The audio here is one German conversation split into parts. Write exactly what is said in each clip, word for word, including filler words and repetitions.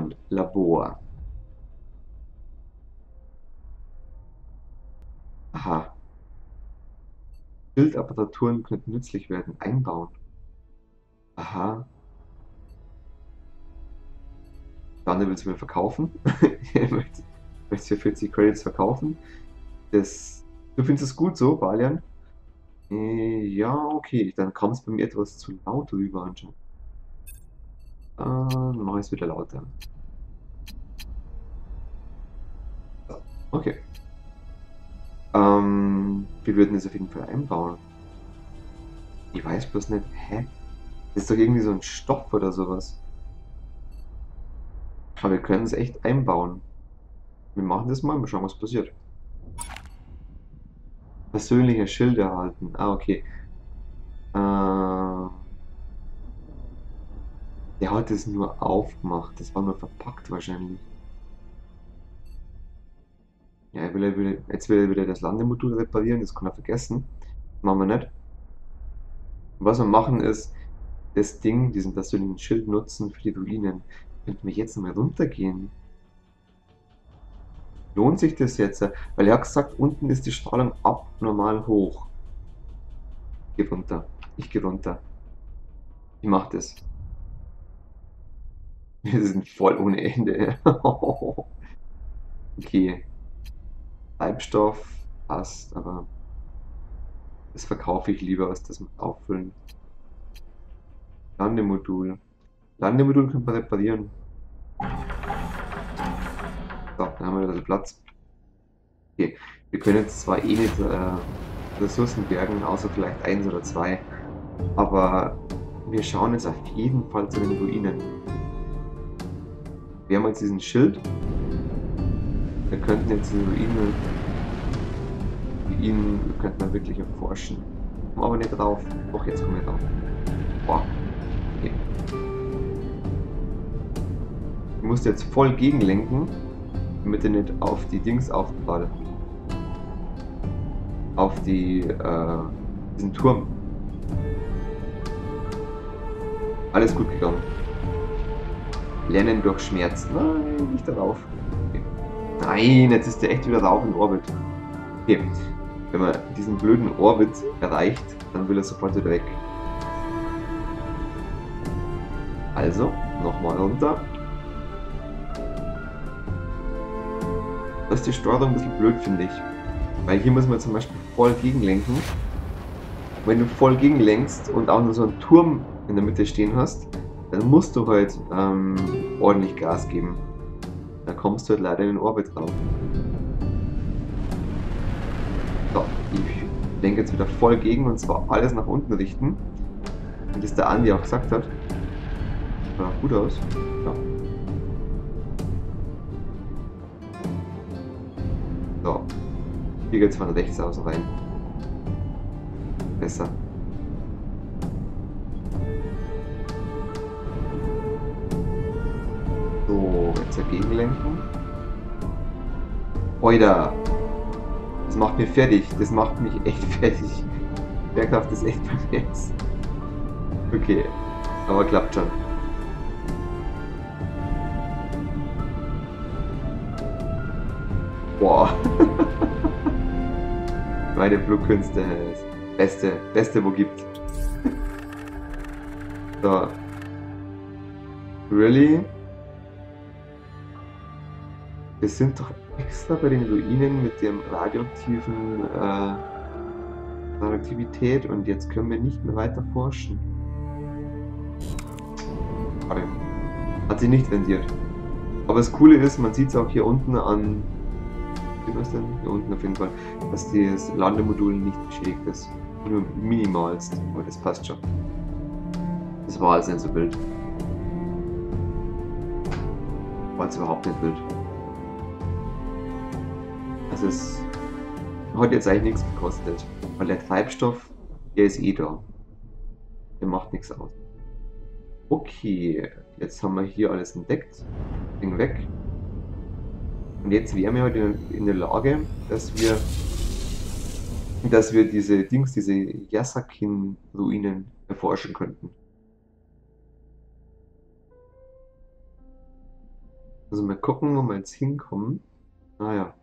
Und Labor. Aha. Schildapparaturen könnten nützlich werden. Einbauen. Aha. Dann will es mir verkaufen. Ich möchte es für vierzig Credits verkaufen. Das, du findest es gut so, Balian? Äh, ja, okay. Dann kam es bei mir etwas zu laut rüber anscheinend. Äh, dann mache ich es wieder lauter. So, okay. Ähm, wir würden es auf jeden Fall einbauen. Ich weiß bloß nicht, hä? Das ist doch irgendwie so ein Stoff oder sowas. Aber wir können es echt einbauen. Wir machen das mal, mal schauen, was passiert. Persönliche Schilder erhalten. Ah, okay. Äh, der hat es nur aufgemacht. Das war nur verpackt wahrscheinlich. Ja, er will, er will, jetzt will er wieder das Landemodul reparieren. Das kann er vergessen. Machen wir nicht. Was wir machen ist, das Ding, diesen persönlichen Schild nutzen für die Ruinen. Könnten wir jetzt mal runtergehen? Lohnt sich das jetzt? Weil er hat gesagt, unten ist die Strahlung abnormal hoch. Ich geh runter. Ich gehe runter. Ich mach das. Wir sind voll ohne Ende. Okay. Treibstoff passt, aber das verkaufe ich lieber, als das mit auffüllen. Landemodul. Landemodul können wir reparieren. So, dann haben wir wieder Platz. Okay. Wir können jetzt zwar eh nicht äh, Ressourcen bergen, außer vielleicht eins oder zwei. Aber wir schauen jetzt auf jeden Fall zu den Ruinen. Wir haben jetzt diesen Schild. Wir könnten jetzt diese Ruinen, Ruinen könnten wir wirklich erforschen. Kommen aber nicht drauf. Doch, jetzt kommen wir drauf. Boah. Okay. Ich musste jetzt voll gegenlenken, damit er nicht auf die Dings aufprallt. Auf die, äh, diesen Turm. Alles gut gegangen. Lernen durch Schmerz. Nein, nicht darauf. Okay. Nein, jetzt ist der echt wieder rauf in Orbit. Okay, wenn man diesen blöden Orbit erreicht, dann will er sofort wieder weg. Also, nochmal runter. Das ist die Steuerung ein bisschen blöd, finde ich. Weil hier muss man zum Beispiel voll gegenlenken. Wenn du voll gegenlenkst und auch nur so einen Turm in der Mitte stehen hast, dann musst du halt ähm, ordentlich Gas geben. Dann kommst du halt leider in den Orbit rauf. So, ich lenke jetzt wieder voll gegen und zwar alles nach unten richten. Und das der Andi auch gesagt hat. Sah gut aus. Ja. So, hier geht es von rechts aus rein. Besser. So, jetzt dagegen lenken. Oida! Das macht mich fertig. Das macht mich echt fertig. Schwerkraft ist echt bei mir jetzt. Okay, aber klappt schon. Boah. Meine Flugkünste. Das Beste, Beste, wo gibt. So. Really? Wir sind doch extra bei den Ruinen mit dem radioaktiven äh, Radioaktivität und jetzt können wir nicht mehr weiter forschen. Schade. Hat sich nicht rendiert. Aber das Coole ist, man sieht es auch hier unten an, wie war es denn? Hier unten auf jeden Fall, dass das Landemodul nicht beschädigt ist. Nur minimalst, aber das passt schon. Das war alles nicht so wild. War jetzt überhaupt nicht wild. Also es hat jetzt eigentlich nichts gekostet, weil der Treibstoff, der ist eh da. Der macht nichts aus. Okay, jetzt haben wir hier alles entdeckt. Ding weg. Und jetzt wären wir halt in, in der Lage, dass wir dass wir diese Dings, diese Yasakin-Ruinen erforschen könnten. Also mal gucken, wo wir jetzt hinkommen. Naja.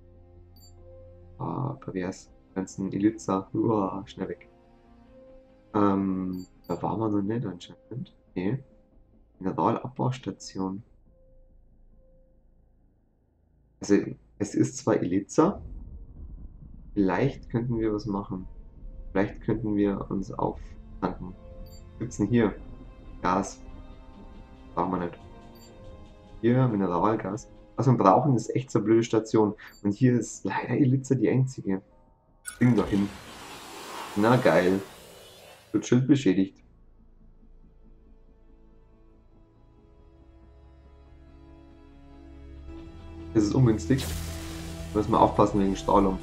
Ah, pervers. Ganzen Eliza. Uah, schnell weg. Ähm, da waren wir noch nicht anscheinend. Nee. Mineralabbaustation. Also, es ist zwar Eliza. Vielleicht könnten wir was machen. Vielleicht könnten wir uns auftanken. Was gibt's denn hier? Gas. Brauchen wir nicht. Hier, Mineralgas. Was wir brauchen, ist echt so eine blöde Station. Und hier ist leider Eliza die einzige. Ding doch hin. Na geil. Wird Schild beschädigt. Das ist ungünstig. Müssen wir aufpassen wegen Strahlung.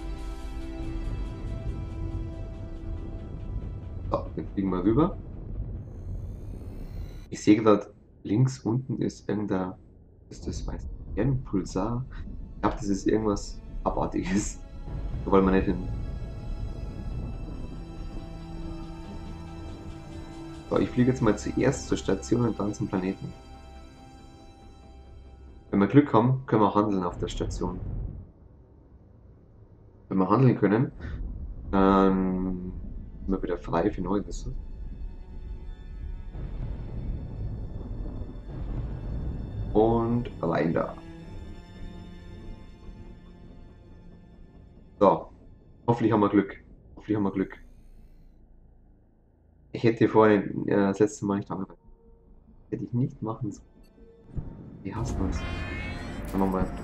So, jetzt fliegen wir rüber. Ich sehe gerade, links unten ist irgendein, ist das, weiß nicht, ein Pulsar. Ich glaube, das ist irgendwas Abartiges. Da wollen wir nicht hin. So, ich fliege jetzt mal zuerst zur Station und dann zum Planeten. Wenn wir Glück haben, können wir handeln auf der Station. Wenn wir handeln können, dann sind wir wieder frei für neue Ressourcen. Und rein da. So, hoffentlich haben wir Glück. Hoffentlich haben wir Glück. Ich hätte vorhin äh, das letzte Mal nicht angefangen. Hätte ich nicht machen sollen. Die hassen uns. Schauen wir mal.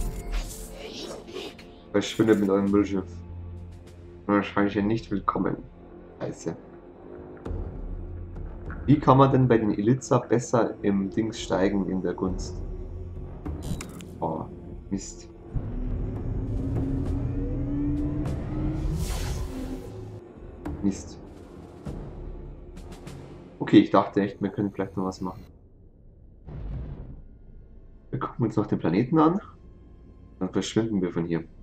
Verschwindet mit eurem Müllschiff. Wahrscheinlich ja nicht willkommen. Scheiße. Wie kann man denn bei den Eliza besser im Dings steigen in der Gunst? Oh, Mist. Mist. Okay, ich dachte echt, wir können vielleicht noch was machen. Wir gucken uns noch den Planeten an. Dann verschwinden wir von hier.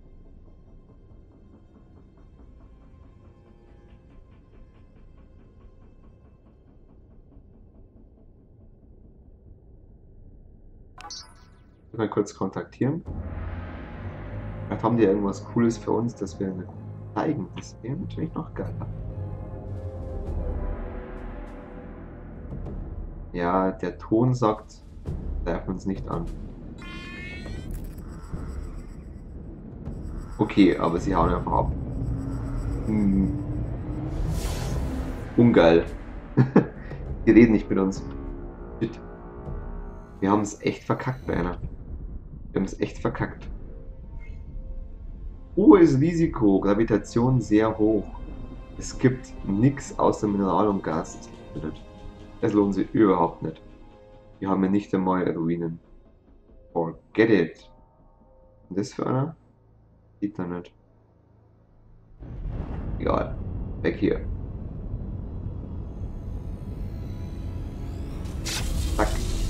Mal kurz kontaktieren. Vielleicht haben die ja irgendwas Cooles für uns, das wir zeigen. Das wäre natürlich noch geiler. Ja, der Ton sagt, greifen uns nicht an. Okay, aber sie hauen einfach ab. Hm. Ungeil. Die reden nicht mit uns. Shit. Wir haben es echt verkackt, Berner. Wir haben es echt verkackt. Hohes Risiko, Gravitation sehr hoch. Es gibt nichts außer Mineral und Gas. Das lohnt sich überhaupt nicht. Wir haben ja nicht einmal Ruinen. Forget it. Und das für einer? Sieht er nicht. Egal. Weg hier. Zack.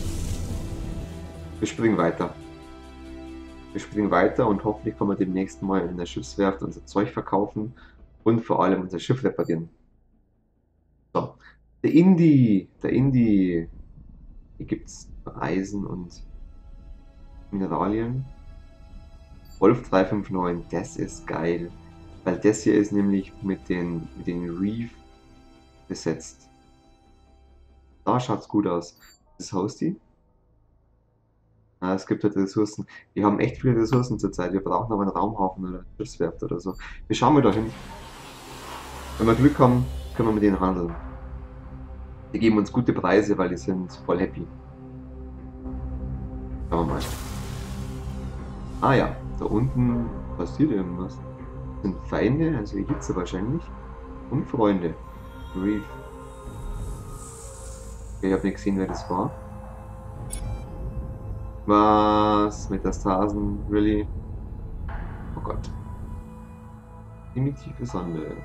Wir springen weiter. Wir springen weiter und hoffentlich können wir demnächst mal in der Schiffswerft unser Zeug verkaufen und vor allem unser Schiff reparieren. So. Der Indie. Der Indie. Hier gibt es Eisen und Mineralien. Wolf drei fünf neun, das ist geil. Weil das hier ist nämlich mit den, mit den Reef besetzt. Da schaut es gut aus. Das Haus die? Ah, es gibt halt Ressourcen. Wir haben echt viele Ressourcen zurzeit. Wir brauchen aber einen Raumhafen oder eine Schiffswerft oder so. Wir schauen mal dahin. Wenn wir Glück haben, können wir mit denen handeln. Die geben uns gute Preise, weil die sind voll happy. Schauen wir mal. Ah ja, da unten passiert irgendwas. Das sind Feinde, also Hitze wahrscheinlich. Und Freunde. Reef. Okay, ich habe nicht gesehen, wer das war. Was? Metastasen? Really? Oh Gott. Primitive Sonde.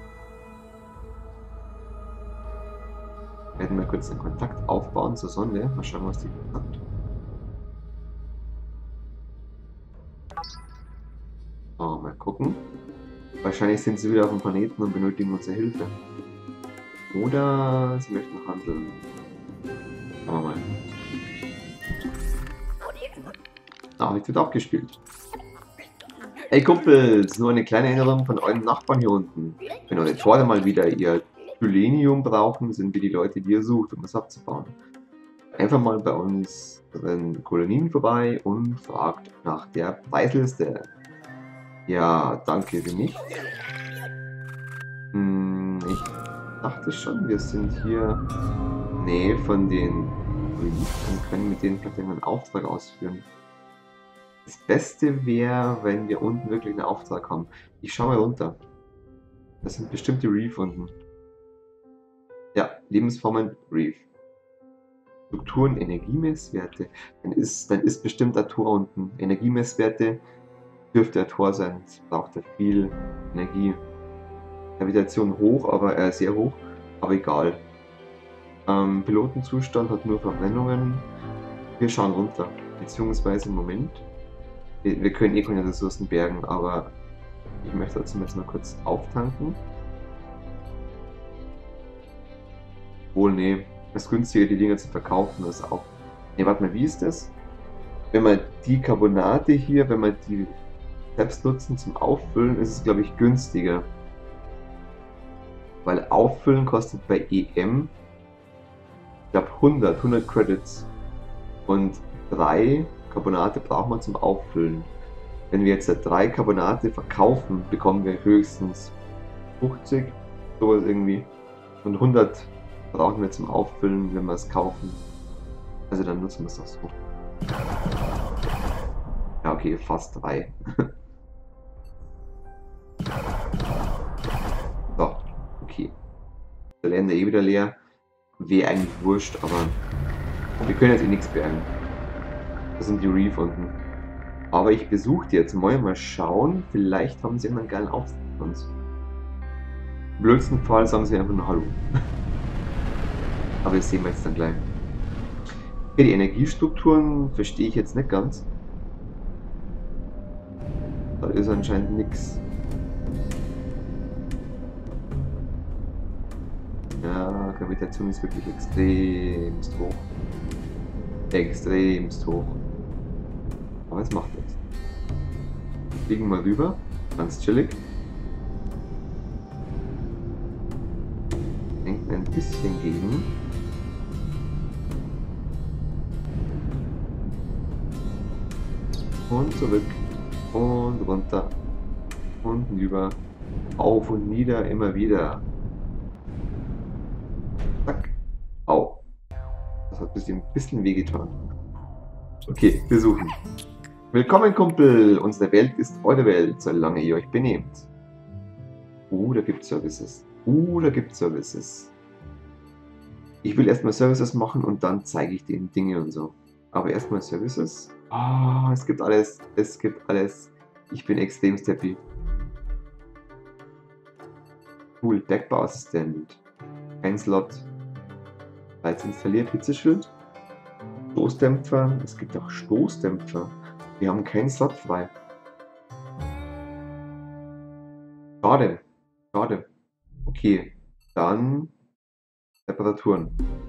Wir werden mal kurz den Kontakt aufbauen zur Sonde. Mal schauen, was die sagt. So, mal gucken. Wahrscheinlich sind sie wieder auf dem Planeten und benötigen unsere Hilfe. Oder sie möchten handeln. Schauen wir mal. Nachricht wird abgespielt. Hey Kumpels, nur eine kleine Erinnerung von euren Nachbarn hier unten. Wenn eure Tore mal wieder ihr Thyllenium brauchen, sind wir die Leute, die ihr sucht, um es abzubauen. Einfach mal bei unseren Kolonien vorbei und fragt nach der Preisliste. Ja, danke für mich. Hm, ich dachte schon, wir sind hier Nähe von den Reef und können mit denen vielleicht einen Auftrag ausführen. Das Beste wäre, wenn wir unten wirklich einen Auftrag haben. Ich schaue mal runter. Das sind bestimmte Reef unten. Ja, Lebensformen Reef. Strukturen, Energiemesswerte. Dann ist, dann ist bestimmt der Tor unten. Energiemesswerte dürfte der Tor sein. Es braucht er viel Energie. Gravitation hoch, aber äh, sehr hoch. Aber egal. Ähm, Pilotenzustand hat nur Verbrennungen. Wir schauen runter. Beziehungsweise im Moment. Wir, wir können eh keine Ressourcen bergen, aber ich möchte trotzdem jetzt mal kurz auftanken. Wohl, nee. Es ist günstiger, die Dinger zu verkaufen, als auch. Ne, warte mal, wie ist das? Wenn man die Carbonate hier, wenn man die selbst nutzen zum Auffüllen, ist es, glaube ich, günstiger. Weil Auffüllen kostet bei E M, ich glaube, hundert, hundert Credits. Und drei Carbonate braucht man zum Auffüllen. Wenn wir jetzt drei Carbonate verkaufen, bekommen wir höchstens fünfzig, sowas irgendwie. Und hundert brauchen wir zum Auffüllen, wenn wir es kaufen. Also dann nutzen wir es auch so. Ja, okay, fast drei. So, okay. Der Länder eh wieder leer. Wäre eigentlich wurscht, aber wir können jetzt eh nichts bergen. Das sind die Reef unten. Aber ich besuche die jetzt mal, mal schauen. Vielleicht haben sie einen geilen Auftritt für uns. Im blödsten Fall sagen sie einfach nur Hallo. Aber das sehen wir jetzt dann gleich. Okay, die Energiestrukturen verstehe ich jetzt nicht ganz. Da ist anscheinend nichts. Ja, Gravitation ist wirklich extremst hoch. Extremst hoch. Aber es macht nichts. Fliegen mal rüber. Ganz chillig. Denken ein bisschen gegen. Und zurück. Und runter. Und rüber. Auf und nieder, immer wieder. Zack. Au. Das hat ein bisschen, bisschen wehgetan. Okay, wir suchen. Willkommen, Kumpel! Unsere Welt ist eure Welt, solange ihr euch benehmt. Uh, da gibt es Services. Uh, da gibt es Services. Ich will erstmal Services machen und dann zeige ich denen Dinge und so. Aber erstmal Services. Ah, oh, es gibt alles. Es gibt alles. Ich bin extremst happy. Cool, Deckbauassistent. Ein Slot. Bereits installiert, Hitzeschild. Stoßdämpfer. Es gibt auch Stoßdämpfer. Wir haben keinen Slot frei. Schade. Schade. Okay. Dann Temperaturen.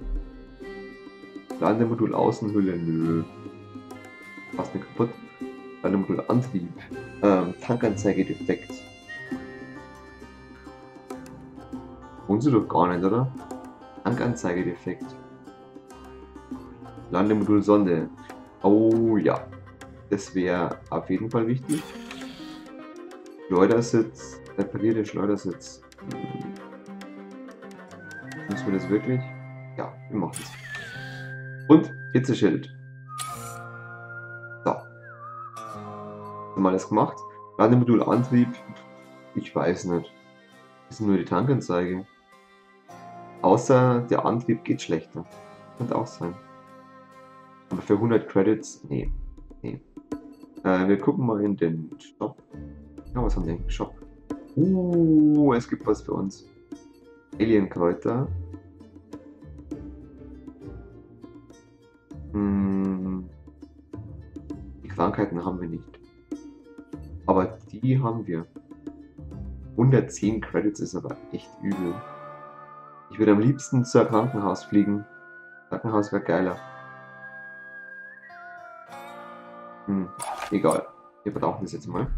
Landemodul Außenhülle. Nö. Fast nicht kaputt. Landemodul Antrieb. Ähm, Tankanzeige defekt. Wohnen sie doch gar nicht, oder? Tankanzeige defekt. Landemodul Sonde. Oh ja. Das wäre auf jeden Fall wichtig. Schleudersitz. Reparierte Schleudersitz. Hm. Müssen wir das wirklich? Ja, wir machen es. Und Hitzeschild. So. Haben wir alles gemacht. Landemodul Antrieb. Ich weiß nicht. Das ist nur die Tankanzeige. Außer der Antrieb geht schlechter. Könnte auch sein. Aber für hundert Credits, nee. Nee. Äh, wir gucken mal in den Shop. Ja, was haben wir im Shop? Uh, es gibt was für uns. Alienkräuter. Hm. Die Krankheiten haben wir nicht. Aber die haben wir. hundertzehn Credits ist aber echt übel. Ich würde am liebsten zu einem Krankenhaus fliegen. Krankenhaus wäre geiler. Hm, egal. Wir brauchen das jetzt mal.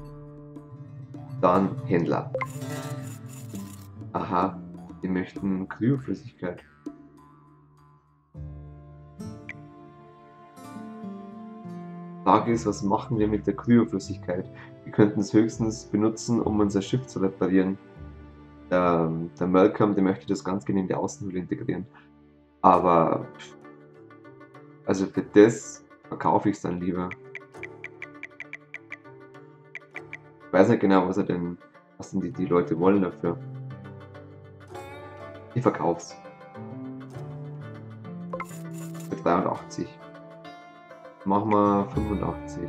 Dann Händler. Aha, wir möchten Kryoflüssigkeit. Frage ist, was machen wir mit der Kryoflüssigkeit? Wir könnten es höchstens benutzen, um unser Schiff zu reparieren. Der, der Malcolm, der möchte das ganz gerne in die Außenhülle integrieren. Aber, also für das verkaufe ich es dann lieber. Ich weiß nicht genau, was er denn, was denn die, die Leute wollen dafür. Ich verkauf's. Für dreiundachtzig. Machen wir fünfundachtzig.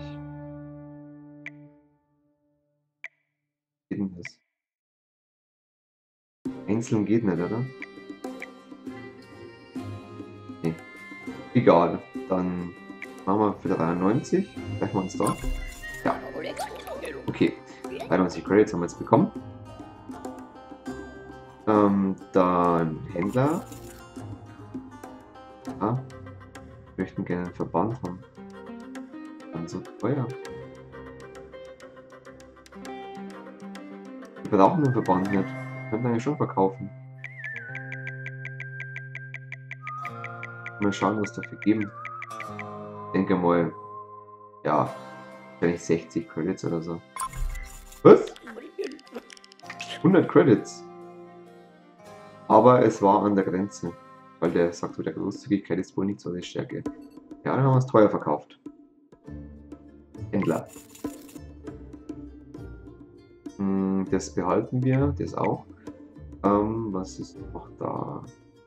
Geht denn das? Einzeln geht nicht, oder? Nee. Egal. Dann machen wir für dreiundneunzig. Gleichen wir uns da. Ja. Okay. dreiundneunzig Credits haben wir jetzt bekommen. Ähm, dann Händler. Ja. Wir möchten gerne einen Verband haben. Dann so teuer. Wir brauchen den Verband nicht. Wir könnten eigentlich schon verkaufen. Mal schauen, was dafür geben. Ich denke mal, ja, wahrscheinlich sechzig Credits oder so. Was? hundert Credits. Aber es war an der Grenze. Weil der sagt, mit der Großzügigkeit ist wohl nicht so die Stärke. Ja, dann haben wir es teuer verkauft. Händler. Hm, das behalten wir, das auch. Ähm, was ist noch da?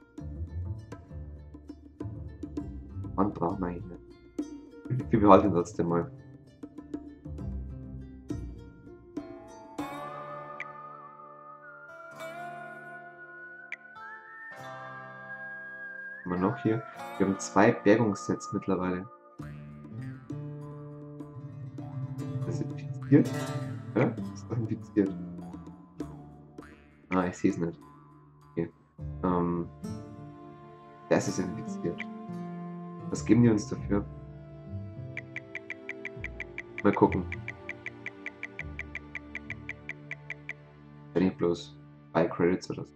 Wann brauchen wir eigentlich nicht? Wir behalten trotzdem mal. Was haben wir noch hier? Wir haben zwei Bergungssets mittlerweile. Das ist infiziert? Ja, ist doch infiziert. Ah, ich sehe es nicht. Okay. Ähm, das ist infiziert. Was geben die uns dafür? Mal gucken. Wenn ich bloß drei Credits oder so.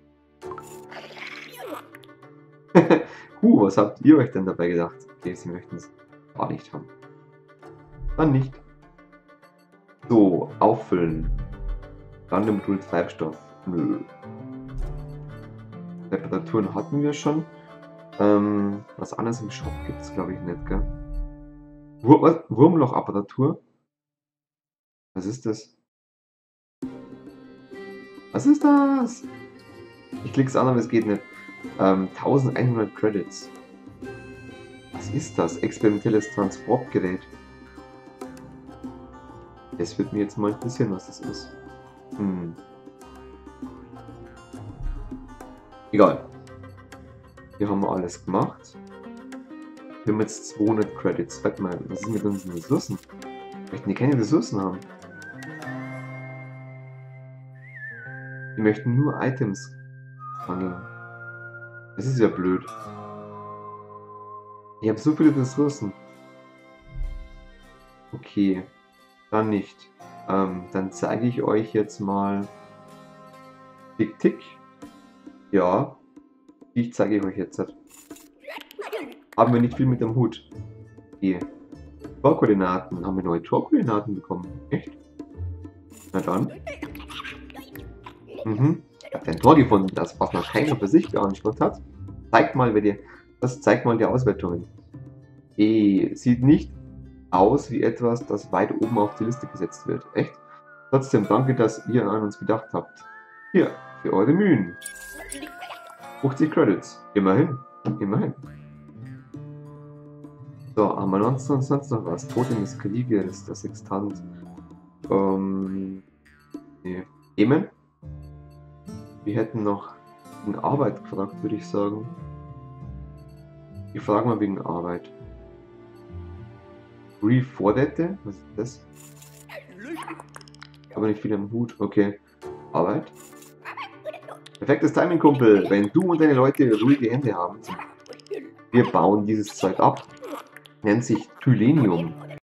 Huh, was habt ihr euch denn dabei gedacht? Okay, sie möchten es gar nicht haben. Dann nicht. So, auffüllen. Random Modul Treibstoff. Nö. Reparaturen hatten wir schon. Ähm, was anderes im Shop gibt es, glaube ich, nicht, gell? Wur was? Wurmlochapparatur? Was ist das? Was ist das? Ich klick's an, aber es geht nicht. Ähm, eintausendeinhundert Credits. Was ist das? Experimentelles Transportgerät. Das wird mir jetzt mal interessieren, was das ist. Hm. Egal. Hier haben wir alles gemacht. Wir haben jetzt zweihundert Credits. Warte mal, was ist mit unseren Ressourcen? Möchten die keine Ressourcen haben? Die möchten nur Items handeln. Das ist ja blöd. Ich habe so viele Ressourcen. Okay, dann nicht. Ähm, dann zeige ich euch jetzt mal Tick Tick. Ja, ich zeige ich euch jetzt. Haben wir nicht viel mit dem Hut. Okay. Torkoordinaten. Haben wir neue Torkoordinaten bekommen? Echt? Na dann. Mhm. Ich habe ein Tor gefunden, das was noch keiner für sich beansprucht hat. Zeigt mal, wer die, das zeigt mal die Auswertungen. E sieht nicht aus wie etwas, das weit oben auf die Liste gesetzt wird. Echt? Trotzdem danke, dass ihr an uns gedacht habt. Hier, für eure Mühen. fünfzig Credits. Immerhin. Immerhin. So, haben wir sonst, sonst, sonst noch was? Totem des Kriegers, der Sextant. Ähm. Nee. Themen? Wir hätten noch wegen Arbeit gefragt, würde ich sagen. Ich frage mal wegen Arbeit. Refordete? Was ist das? Aber nicht viel am Hut. Okay. Arbeit. Perfektes Timing, Kumpel. Wenn du und deine Leute ruhige Hände haben. Wir bauen dieses Zeug ab. Nennt sich Tylenium.